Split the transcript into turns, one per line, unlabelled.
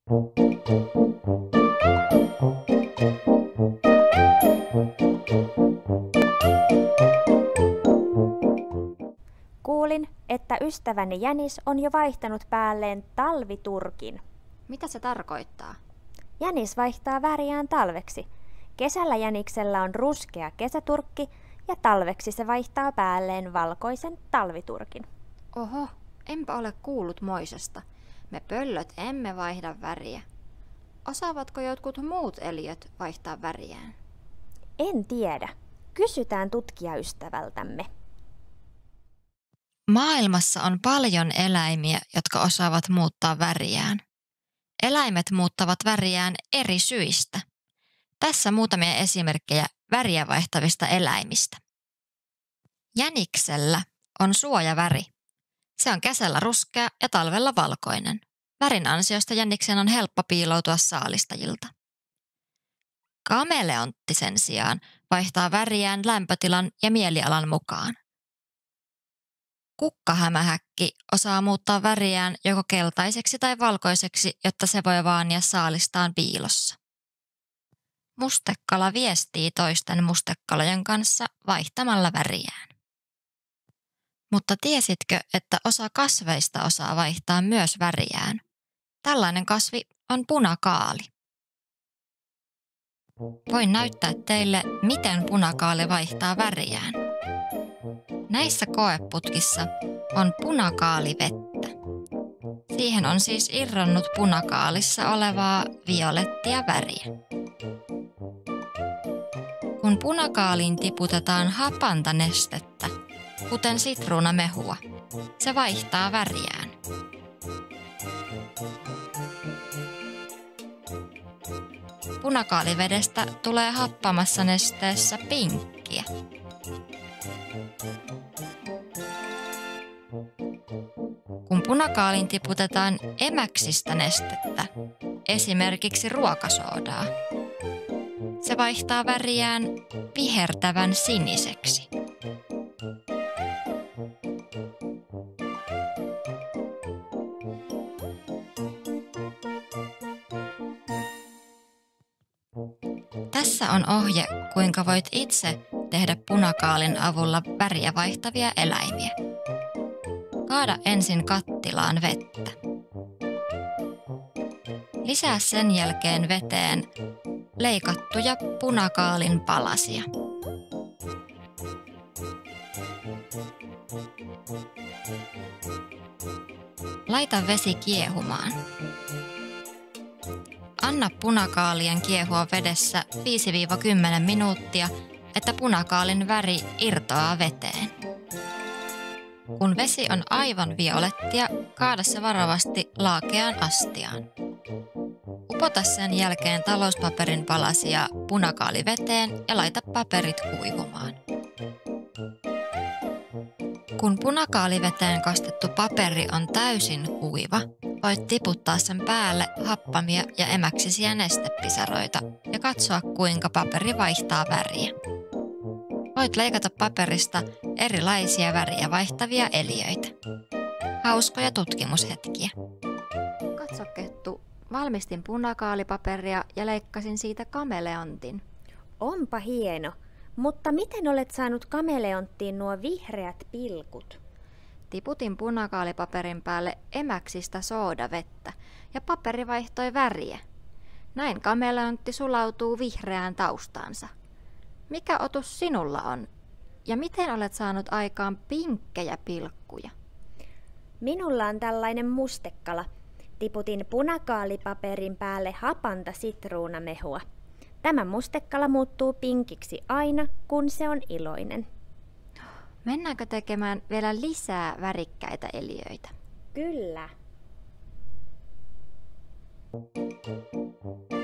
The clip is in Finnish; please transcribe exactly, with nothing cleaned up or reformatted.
Kuulin, että ystäväni Jänis on jo vaihtanut päälleen talviturkin.
Mitä se tarkoittaa?
Jänis vaihtaa väriään talveksi. Kesällä Jäniksellä on ruskea kesäturkki ja talveksi se vaihtaa päälleen valkoisen talviturkin.
Oho, enpä ole kuullut moisesta. Me pöllöt emme vaihda väriä. Osaavatko jotkut muut eliöt vaihtaa väriään?
En tiedä. Kysytään tutkijaystävältämme.
Maailmassa on paljon eläimiä, jotka osaavat muuttaa väriään. Eläimet muuttavat väriään eri syistä. Tässä muutamia esimerkkejä väriä vaihtavista eläimistä. Jäniksellä on suojaväri. Se on kesällä ruskea ja talvella valkoinen. Värin ansiosta jäniksen on helppo piiloutua saalistajilta. Kameleontti sen sijaan vaihtaa väriään lämpötilan ja mielialan mukaan. Kukkahämähäkki osaa muuttaa väriään joko keltaiseksi tai valkoiseksi, jotta se voi vaania saalistaan piilossa. Mustekala viestii toisten mustekalojen kanssa vaihtamalla väriään. Mutta tiesitkö, että osa kasveista osaa vaihtaa myös väriään? Tällainen kasvi on punakaali. Voin näyttää teille, miten punakaali vaihtaa väriään. Näissä koeputkissa on punakaalivettä. Siihen on siis irronnut punakaalissa olevaa violettia väriä. Kun punakaaliin tiputetaan hapanta nestettä, kuten sitruunamehua, se vaihtaa väriään. Punakaalivedestä tulee happamassa nesteessä pinkkiä. Kun punakaaliin tiputetaan emäksistä nestettä, esimerkiksi ruokasoodaa, se vaihtaa väriään vihertävän siniseksi. Tässä on ohje, kuinka voit itse tehdä punakaalin avulla väriä vaihtavia eläimiä. Kaada ensin kattilaan vettä. Lisää sen jälkeen veteen leikattuja punakaalin palasia. Laita vesi kiehumaan. Anna punakaalien kiehua vedessä viisi kymmenen minuuttia, että punakaalin väri irtoaa veteen. Kun vesi on aivan violettia, kaada se varovasti laakeaan astiaan. Upota sen jälkeen talouspaperin palasia punakaaliveteen ja laita paperit kuivumaan. Kun punakaaliveteen kastettu paperi on täysin kuiva, voit tiputtaa sen päälle happamia ja emäksisiä nestepisaroita ja katsoa, kuinka paperi vaihtaa väriä. Voit leikata paperista erilaisia väriä vaihtavia eliöitä. Hauskoja tutkimushetkiä.
Katso, Kettu, valmistin punakaalipaperia ja leikkasin siitä kameleontin.
Onpa hieno, mutta miten olet saanut kameleonttiin nuo vihreät pilkut?
Tiputin punakaalipaperin päälle emäksistä soodavettä ja paperi vaihtoi väriä. Näin kameleontti sulautuu vihreään taustaansa. Mikä otus sinulla on? Ja miten olet saanut aikaan pinkkejä pilkkuja?
Minulla on tällainen mustekala. Tiputin punakaalipaperin päälle hapanta sitruunamehua. Tämä mustekala muuttuu pinkiksi aina, kun se on iloinen.
Mennäänkö tekemään vielä lisää värikkäitä eliöitä?
Kyllä.